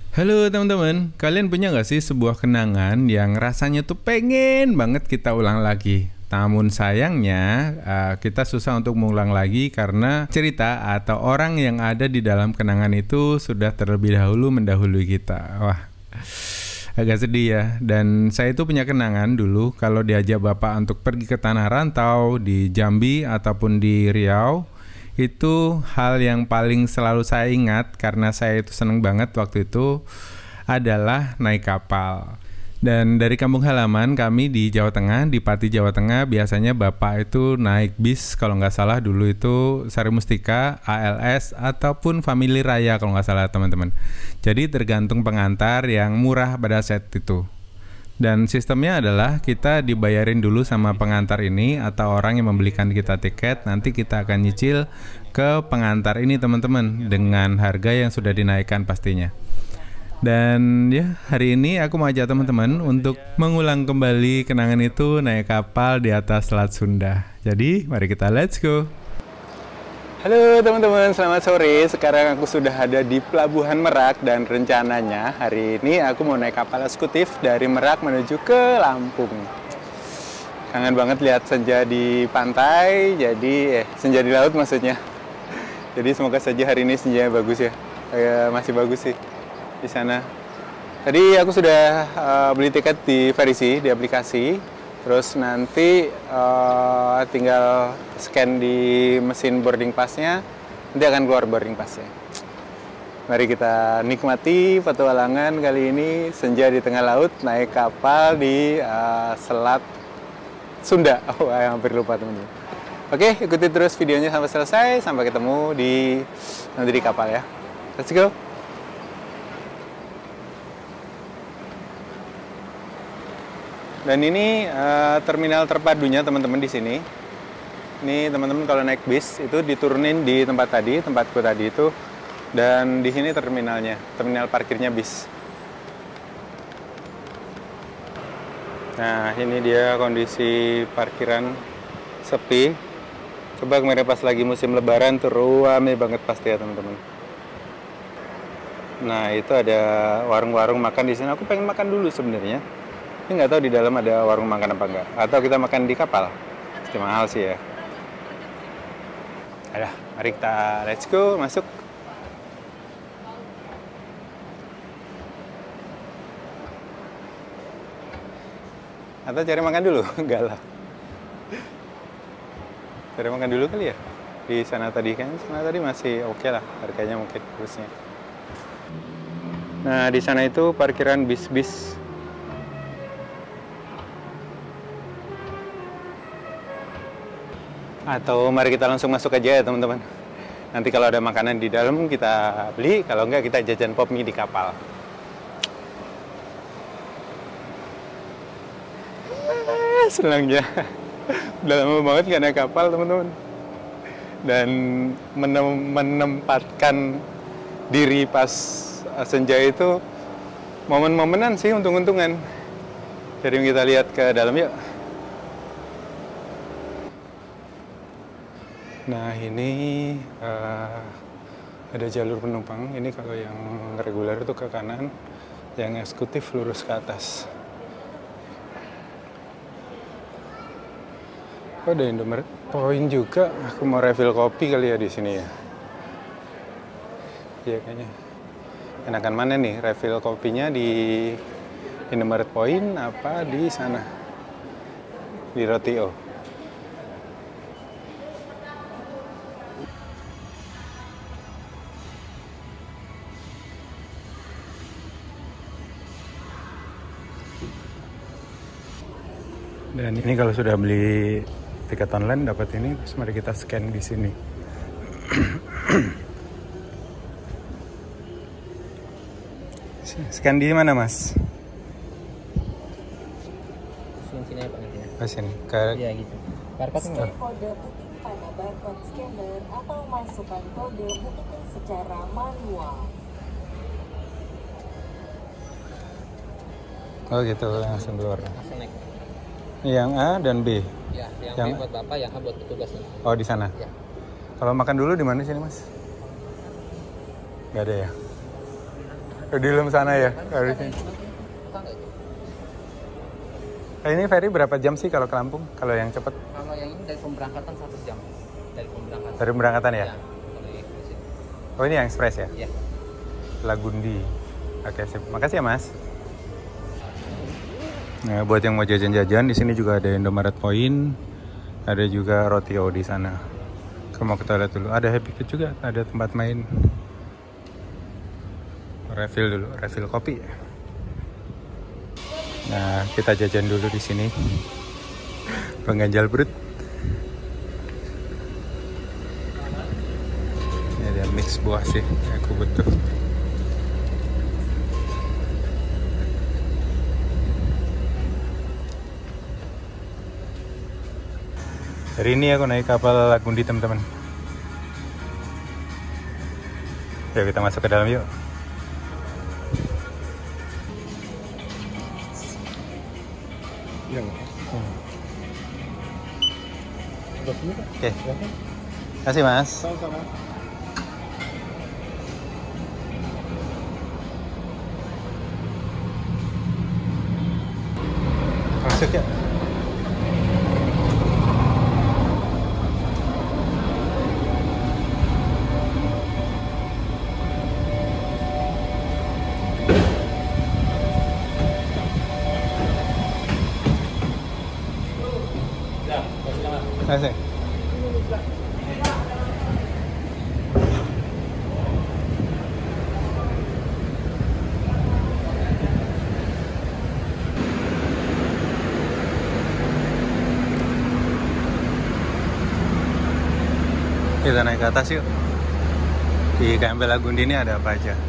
Halo teman-teman, kalian punya nggak sih sebuah kenangan yang rasanya tuh pengen banget kita ulang lagi? Namun sayangnya kita susah untuk mengulang lagi karena cerita atau orang yang ada di dalam kenangan itu sudah terlebih dahulu mendahului kita. Wah, agak sedih ya. Dan saya itu punya kenangan dulu kalau diajak bapak untuk pergi ke tanah rantau di Jambi ataupun di Riau. Itu hal yang paling selalu saya ingat karena saya itu seneng banget waktu itu adalah naik kapal. Dan dari kampung halaman kami di Jawa Tengah, di Pati Jawa Tengah, biasanya bapak itu naik bis kalau nggak salah dulu itu Sari Mustika, ALS, ataupun Family Raya kalau nggak salah teman-teman. Jadi tergantung pengantar yang murah pada saat itu. Dan sistemnya adalah kita dibayarin dulu sama pengantar ini atau orang yang membelikan kita tiket. Nanti kita akan nyicil ke pengantar ini teman-teman dengan harga yang sudah dinaikkan pastinya. Dan ya hari ini aku mau ajak teman-teman untuk mengulang kembali kenangan itu naik kapal di atas Selat Sunda. Jadi mari kita let's go. Halo teman-teman, selamat sore. Sekarang aku sudah ada di Pelabuhan Merak dan rencananya hari ini aku mau naik kapal eksekutif dari Merak menuju ke Lampung. Kangen banget lihat senja di pantai, senja di laut maksudnya. Jadi semoga saja hari ini senjanya bagus ya. Masih bagus sih di sana. Tadi aku sudah beli tiket di Verisi, di aplikasi. Terus nanti tinggal scan di mesin boarding pass-nya, nanti akan keluar boarding pass-nya. Mari kita nikmati petualangan kali ini senja di tengah laut, naik kapal di Selat Sunda. Oh, hampir lupa teman-teman. Oke, ikuti terus videonya sampai selesai, sampai ketemu nanti di kapal ya. Let's go! Dan ini terminal terpadunya teman-teman di sini. Ini teman-teman kalau naik bis itu diturunin di tempatku tadi itu. Dan di sini terminalnya, terminal parkirnya bis. Nah, ini dia kondisi parkiran sepi. Coba kemarin pas lagi musim lebaran tuh ramai banget pasti ya teman-teman. Nah, itu ada warung-warung makan di sini. Aku pengen makan dulu sebenarnya. Ini nggak tahu di dalam ada warung makan apa enggak. Atau kita makan di kapal. Pasti mahal sih ya. Ayo, mari kita let's go, masuk. Atau cari makan dulu? Enggak lah. Cari makan dulu kali ya? Di sana tadi kan, sana tadi masih oke lah. Harganya mungkin terusnya. Nah, di sana itu parkiran bis-bis. Atau mari kita langsung masuk aja ya teman-teman. Nanti kalau ada makanan di dalam kita beli, kalau enggak kita jajan pop mie di kapal. Senangnya. Udah lama banget nggak naik kapal teman-teman. Dan menempatkan diri pas senja itu momen-momenan sih untung-untungan. Jadi kita lihat ke dalam yuk. Nah ini ada jalur penumpang. Ini kalau yang reguler itu ke kanan, yang eksekutif lurus ke atas. Oh, ada Indomaret Point juga. Aku mau refill kopi kali ya di sini ya. Iya kayaknya. Enakan mana nih refill kopinya di Indomaret Point apa di sana? Di Rotio. Dan ini kalau sudah beli tiket online dapat ini, terus mari kita scan di sini. Scan di mana, Mas? Sini apa nanti? Oh, sini. Iya gitu. Barcode enggak? Kode booking pada barcode scanner atau masukkan kode booking secara manual. Oh gitu, langsung keluar. Langsung naik. Yang A dan B. Ya, yang B buat Bapak, yang A buat petugas. Oh, di sana. Ya. Kalau makan dulu di mana sini, Mas? Nggak ada ya? Di dalam sana ya harusnya. Ini ferry berapa jam sih kalau ke Lampung? Kalau yang cepat? Kalau yang ini dari pemberangkatan 1 jam. Dari pemberangkatan. Dari pemberangkatan ya? Ya, kalau ekspres. Oh ini yang ekspres ya? Iya. Lagundi. Oke, sip. Makasih ya Mas. Nah, buat yang mau jajan-jajan di sini juga ada Indomaret Point, ada juga Rotio di sana. Kalau mau ke toilet dulu, ada Happy Kid juga, ada tempat main. Refill dulu, refill kopi. Nah, kita jajan dulu di sini. Pengganjal perut. Ini ada mix buah sih, aku butuh. Hari ini aku naik kapal Lagundi teman-teman. Yuk kita masuk ke dalam yuk. Oke. Terima kasih Mas. Sama-sama. Masuk ya. Terima kasih. Kita naik ke atas yuk. Di KMP Lagundi ini ada apa aja?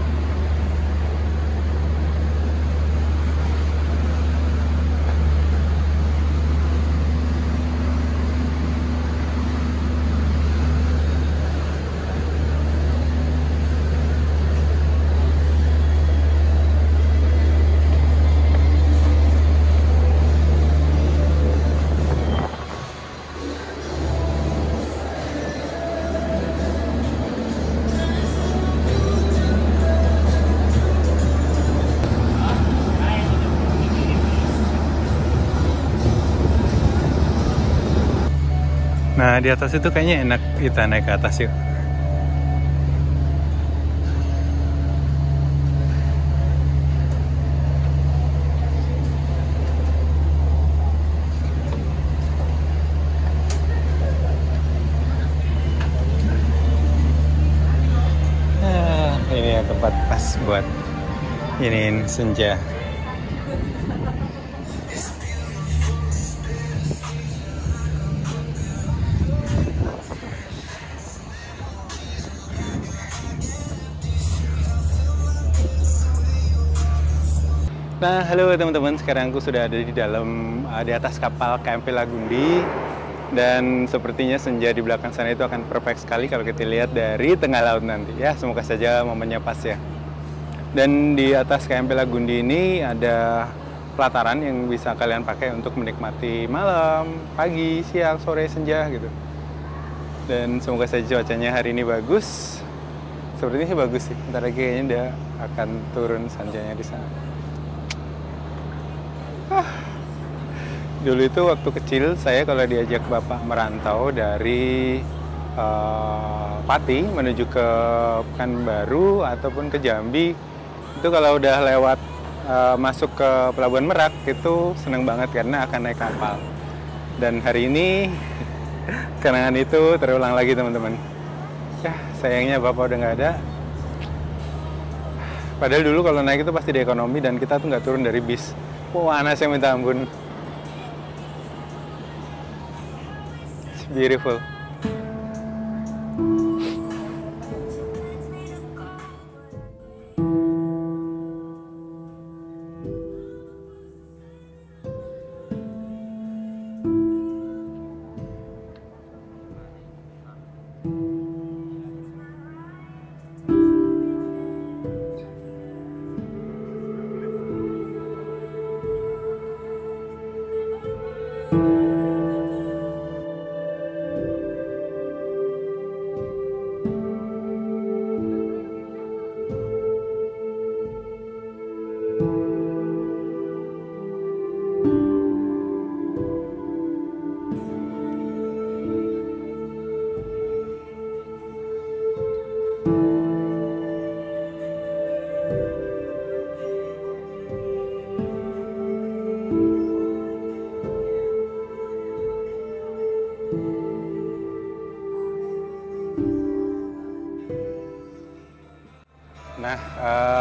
Nah di atas itu kayaknya enak kita naik ke atas yuk. Ini yang tempat pas buat iniin senja. Nah, halo teman-teman, sekarang aku sudah ada di atas kapal KMP Lagundi, dan sepertinya senja di belakang sana itu akan perfect sekali kalau kita lihat dari tengah laut nanti ya. Semoga saja momennya pas ya. Dan di atas KMP Lagundi ini ada pelataran yang bisa kalian pakai untuk menikmati malam, pagi, siang, sore, senja gitu. Dan semoga saja cuacanya hari ini bagus. Sepertinya sih bagus sih. Ntar lagi kayaknya udah akan turun senjanya di sana. Dulu itu waktu kecil saya kalau diajak bapak merantau dari Pati menuju ke Pekanbaru ataupun ke Jambi, itu kalau udah lewat masuk ke Pelabuhan Merak itu seneng banget karena akan naik kapal. Dan hari ini kenangan itu terulang lagi teman-teman. Ya sayangnya bapak udah nggak ada. Padahal dulu kalau naik itu pasti di ekonomi dan kita tuh nggak turun dari bis. Panasnya minta ampun. It's beautiful.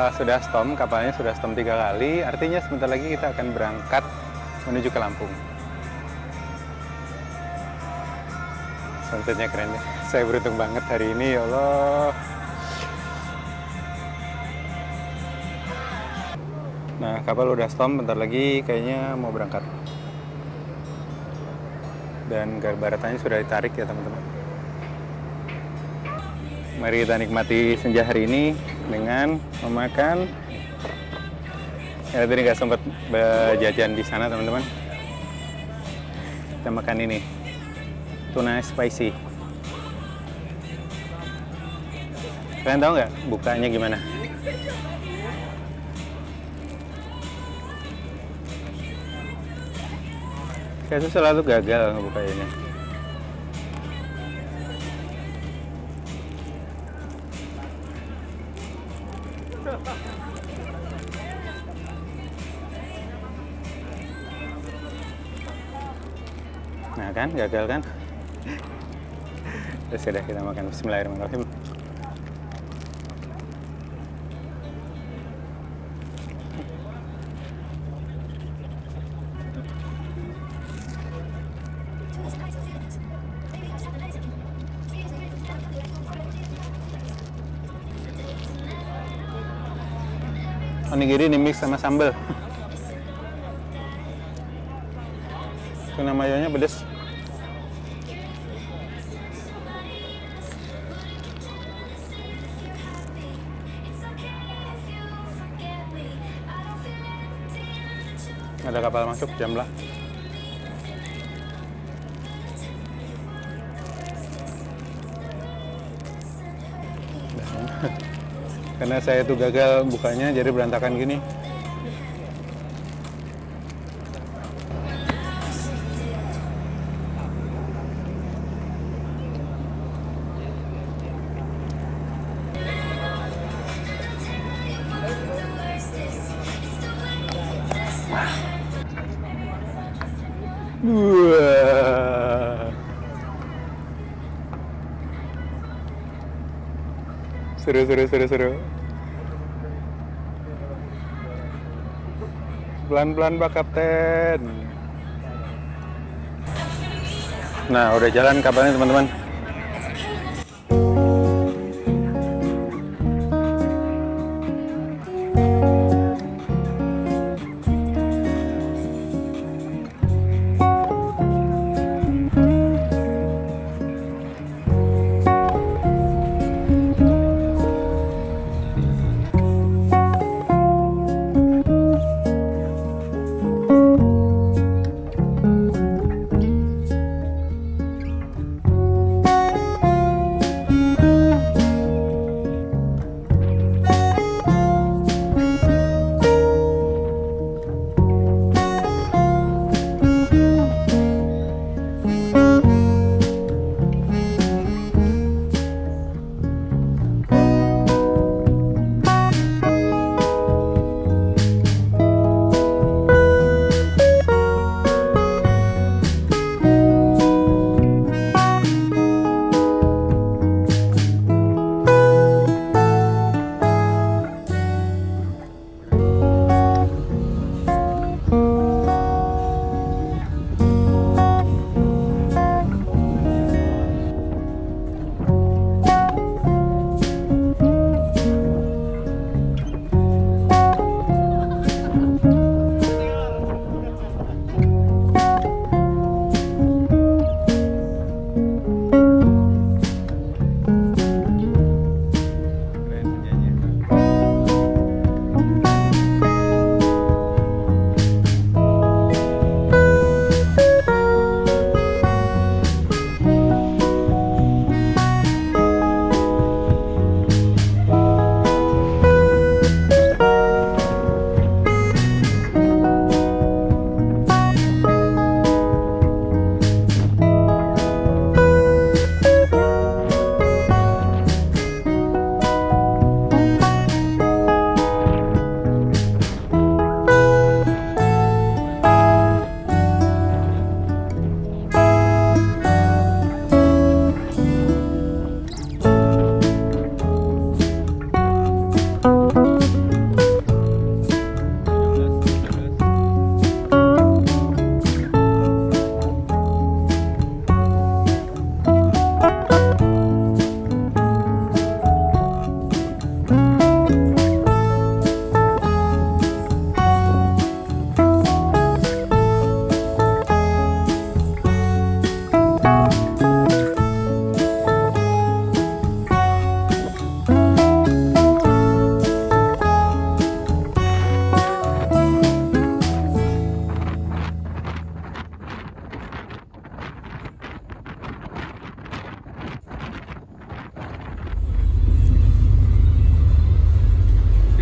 sudah stom, kapalnya sudah stom 3 kali, artinya sebentar lagi kita akan berangkat menuju ke Lampung. Sunsetnya keren ya. Saya beruntung banget hari ini, ya Allah. Nah, kapal udah stom, bentar lagi kayaknya mau berangkat. Dan baratannya sudah ditarik ya teman-teman. Mari kita nikmati senja hari ini dengan memakan. Ya tadi nggak sempat berjajan di sana teman-teman. Kita makan ini, tuna spicy. Kalian tahu nggak bukanya gimana? Saya tuh selalu gagal ngebuka ini. Nah kan, gagal kan? Terus sudah kita makan. Bismillahirrahmanirrahim. Onigiri dimix sama sambal. Tuna mayonya pedes. Ada kapal masuk jam lah. Karena saya tuh gagal bukanya jadi berantakan gini. Wah. Seru. Pelan-pelan Pak Kapten. Nah, udah jalan kapalnya teman-teman.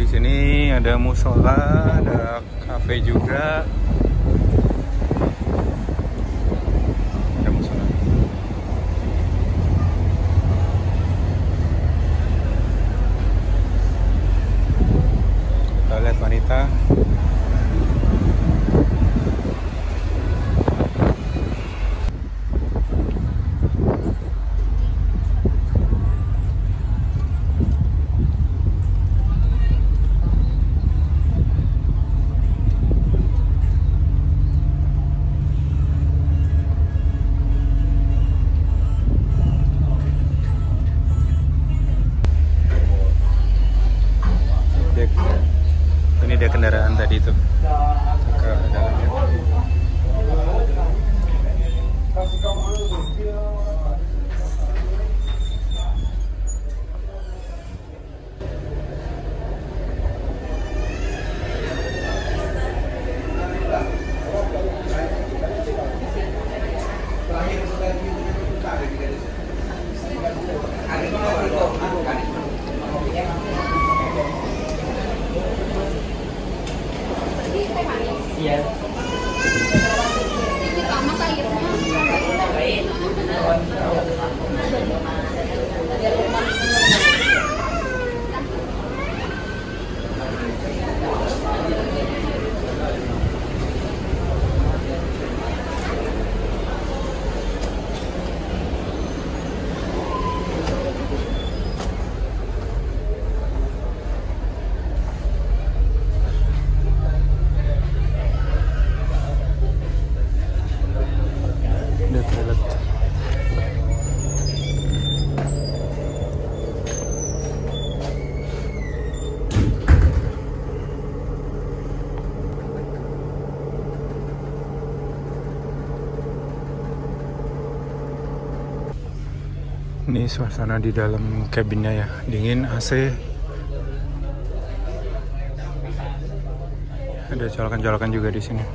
sini ada musola, ada kafe juga. Ada musola. Kita lihat wanita. Ini dia kendaraan tadi itu ke dalamnya. Iya. Ada toilet. Ini suasana di dalam cabinnya ya, dingin, AC. Ada colokan-colokan juga di sini.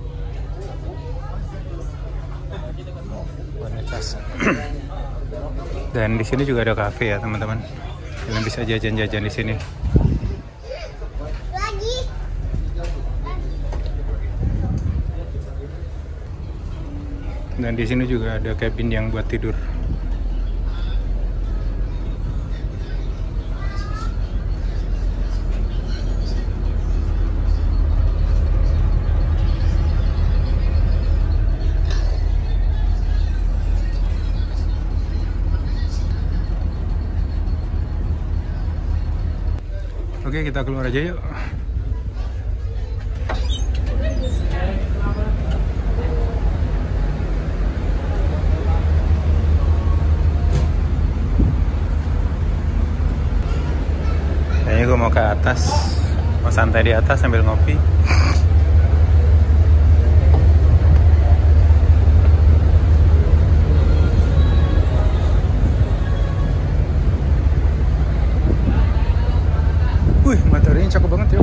Warna cas. Dan di sini juga ada kafe ya teman-teman. Kalian bisa jajan-jajan di sini. Dan di sini juga ada cabin yang buat tidur. Oke, kita keluar aja yuk. Kayaknya gue mau ke atas, mau santai di atas sambil ngopi. Wih, mataharinya cakep banget ya.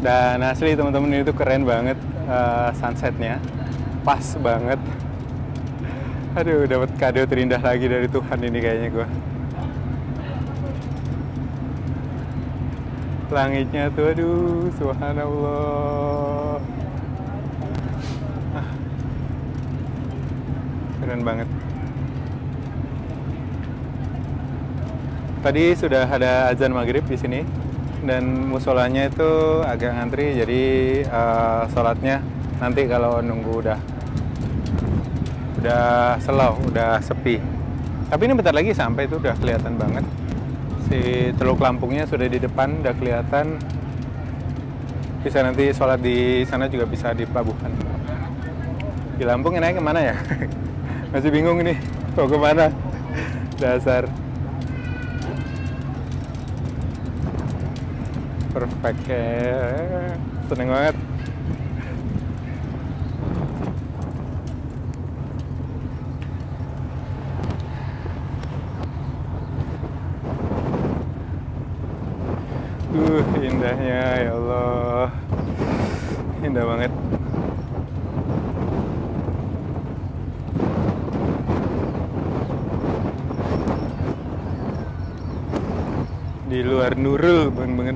Dan asli teman-teman ini tuh keren banget, sunsetnya pas banget. Aduh, dapat kado terindah lagi dari Tuhan ini kayaknya gue. Langitnya tuh, aduh, subhanallah. Keren banget. Tadi sudah ada azan maghrib di sini dan musolanya itu agak ngantri, jadi sholatnya nanti kalau nunggu udah slow, udah sepi. Tapi ini bentar lagi sampai, itu udah kelihatan banget. Si Teluk Lampungnya sudah di depan, udah kelihatan. Bisa nanti sholat di sana juga bisa di pelabuhan. Di Lampung naik kemana ya? Masih bingung nih, mau kemana? Dasar. Perfect, seneng banget. Indahnya, ya Allah, indah banget. Di luar Nurul banget.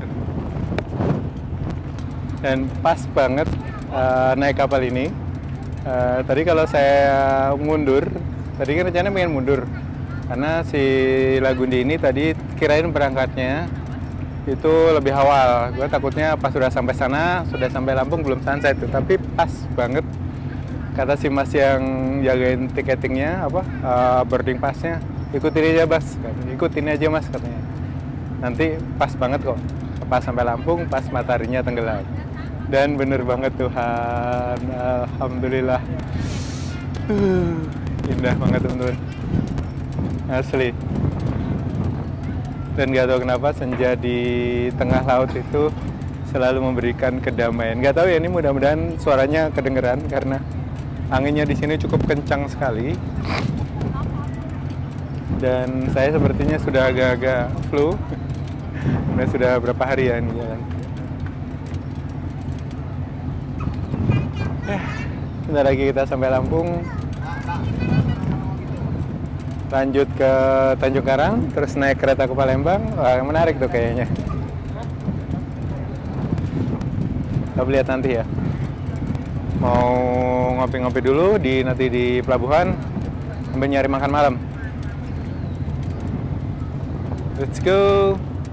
Dan pas banget naik kapal ini. Tadi kalau saya mundur, tadi kan rencananya pengen mundur karena si Lagundi ini tadi kirain berangkatnya itu lebih awal. Gue takutnya pas sudah sampai sana, sudah sampai Lampung belum sunset tuh. Tapi pas banget kata si mas yang jagain tiketingnya, boarding passnya, ikutin aja mas, ikutin aja mas katanya. Nanti pas banget kok, pas sampai Lampung, pas mataharinya tenggelam. Dan bener banget Tuhan, alhamdulillah. Indah banget teman-teman, asli. Dan gak tahu kenapa senja di tengah laut itu selalu memberikan kedamaian. Gak tahu ya, ini mudah-mudahan suaranya kedengeran karena anginnya di sini cukup kencang sekali. Dan saya sepertinya sudah agak-agak flu. Sudah berapa hari ya ini jalan. Bentar lagi kita sampai Lampung. Lanjut ke Tanjung Karang, terus naik kereta ke Palembang. Wah, menarik tuh kayaknya. Kita lihat nanti ya. Mau ngopi-ngopi dulu nanti di pelabuhan sambil nyari makan malam. Let's go.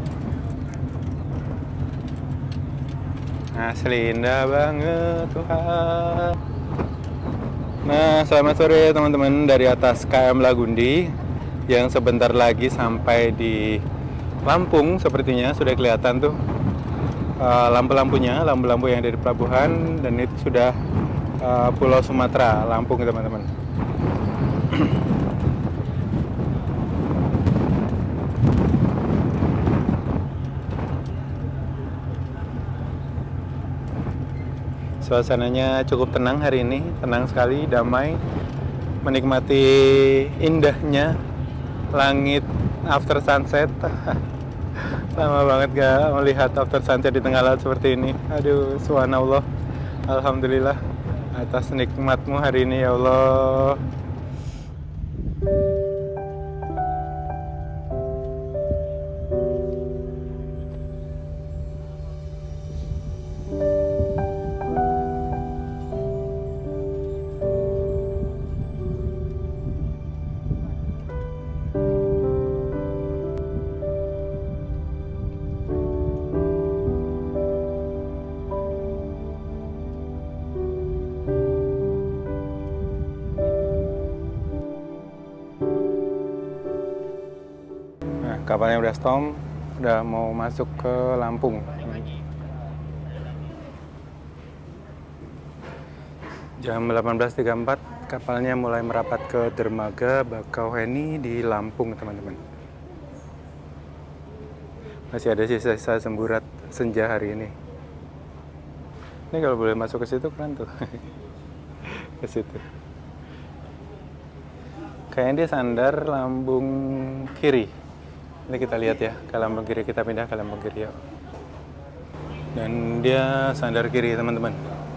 Asli indah banget Tuhan. Nah, selamat sore teman-teman dari atas KM Lagundi yang sebentar lagi sampai di Lampung. Sepertinya sudah kelihatan tuh lampu-lampunya, lampu-lampu yang dari pelabuhan, dan itu sudah Pulau Sumatera, Lampung teman-teman. Suasananya cukup tenang hari ini, tenang sekali, damai, menikmati indahnya langit after sunset. Lama banget gak melihat after sunset di tengah laut seperti ini. Aduh, subhanallah, alhamdulillah atas nikmatmu hari ini ya Allah. Kapalnya udah stop, udah mau masuk ke Lampung. Jam 18.34, kapalnya mulai merapat ke dermaga Bakauheni di Lampung, teman-teman. Masih ada sisa-sisa semburat senja hari ini. Ini kalau boleh masuk ke situ keren tuh. Ke situ. Kayaknya dia sandar lambung kiri. Ini kita lihat ya, ke lambung kiri, kita pindah ke lambung kiri ya. Dan dia sandar kiri, teman-teman.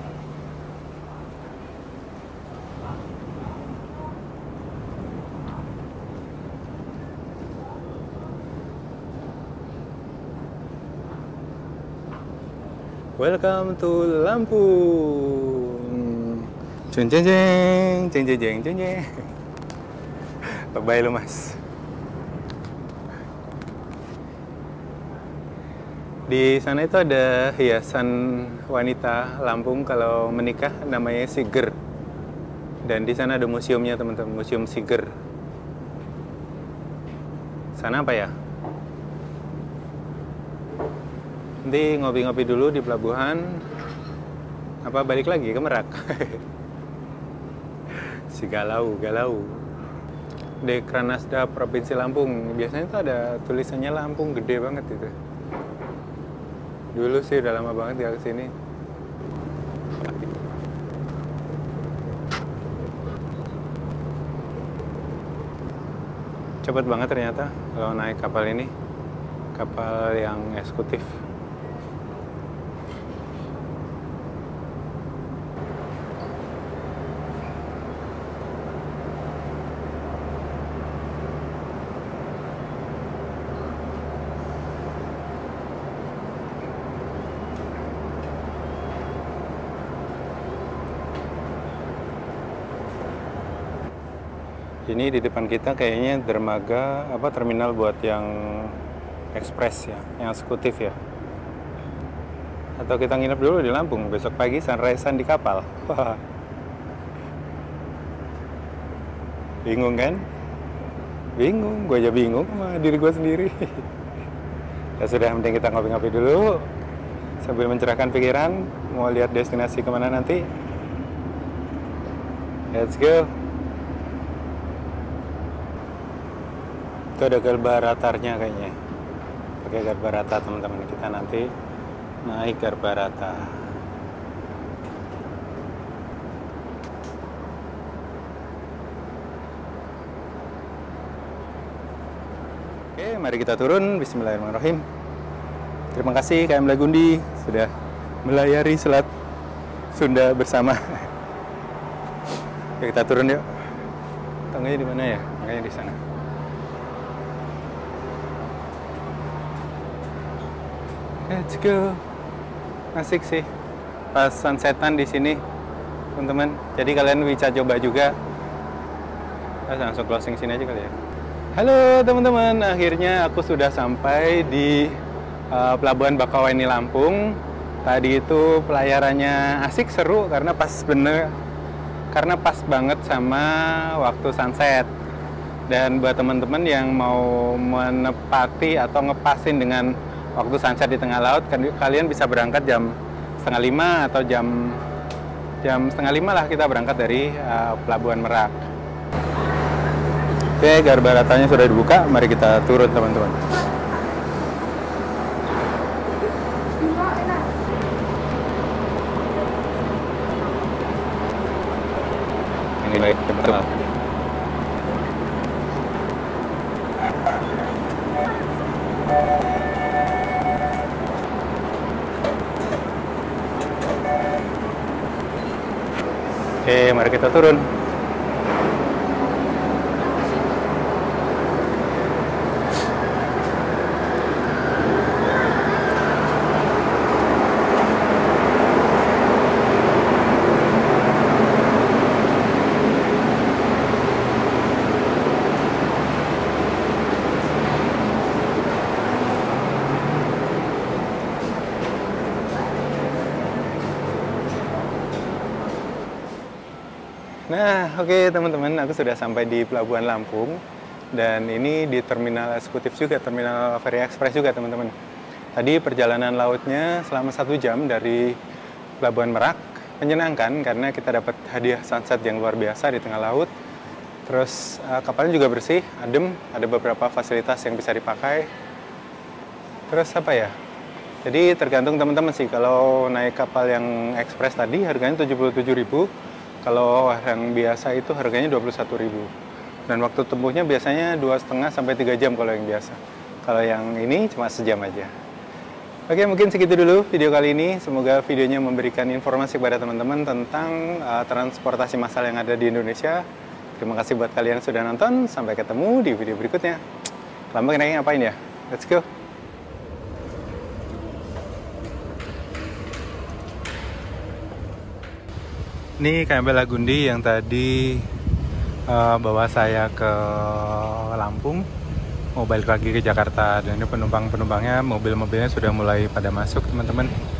Welcome to Lampung. Jeng jeng jeng jeng jeng jeng jeng jeng. Lebay lu, Mas. Di sana itu ada hiasan wanita Lampung kalau menikah, namanya Siger. Dan di sana ada museumnya, teman-teman, Museum Siger. Sana apa ya? Nanti ngopi-ngopi dulu di pelabuhan. Apa balik lagi ke Merak? Si galau. Dekranasda Provinsi Lampung. Biasanya itu ada tulisannya Lampung, gede banget itu. Dulu sih udah lama banget ya kesini. Cepet banget ternyata kalau naik kapal ini. Kapal yang eksekutif. Ini di depan kita kayaknya dermaga terminal buat yang ekspres ya, yang eksekutif ya. Atau kita nginep dulu di Lampung, besok pagi sunrise-an di kapal. Wah. Bingung kan? Bingung, gue aja bingung sama diri gue sendiri. Ya sudah, penting kita ngopi-ngopi dulu sambil mencerahkan pikiran, mau lihat destinasi kemana nanti. Let's go. Itu ada Garbaratarnya kayaknya. Pakai Garbarata, teman-teman. Kita nanti naik Garbarata. Oke, mari kita turun. Bismillahirrahmanirrahim. Terima kasih KM Lagundi sudah melayari Selat Sunda bersama. Oke, kita turun yuk. Tangganya di mana ya? Tangganya di sana. Let's go. Asik sih. Pas sunsetan di sini, teman-teman. Jadi kalian bisa coba juga. Langsung closing sini aja kali ya. Halo teman-teman, akhirnya aku sudah sampai di Pelabuhan Bakauheni Lampung. Tadi itu pelayarannya asik, seru karena pas banget sama waktu sunset. Dan buat teman-teman yang mau menepati atau ngepasin dengan waktu sunset di tengah laut, kalian bisa berangkat jam 4:30 atau jam 4:30 lah kita berangkat dari Pelabuhan Merak. Oke, Garbaratanya sudah dibuka, mari kita turun teman-teman. Ini baik, teman-teman. Oke, mari kita turun. Nah, oke teman-teman, aku sudah sampai di Pelabuhan Lampung. Dan ini di terminal eksekutif juga, terminal Ferry Express juga teman-teman. Tadi perjalanan lautnya selama 1 jam dari Pelabuhan Merak. Menyenangkan karena kita dapat hadiah sunset yang luar biasa di tengah laut. Terus kapalnya juga bersih, adem, ada beberapa fasilitas yang bisa dipakai. Terus apa ya? Jadi tergantung teman-teman sih, kalau naik kapal yang ekspres tadi harganya 77.000. Kalau yang biasa itu harganya 21.000. Dan waktu tempuhnya biasanya 2,5 sampai 3 jam kalau yang biasa. Kalau yang ini cuma sejam aja. Oke, mungkin segitu dulu video kali ini. Semoga videonya memberikan informasi kepada teman-teman tentang transportasi massal yang ada di Indonesia. Terima kasih buat kalian yang sudah nonton. Sampai ketemu di video berikutnya. Lama kenanya ngapain ya? Let's go! Ini KMP Lagundi yang tadi bawa saya ke Lampung. Mau balik lagi ke Jakarta, dan ini penumpang-penumpangnya, mobil-mobilnya sudah mulai pada masuk teman-teman.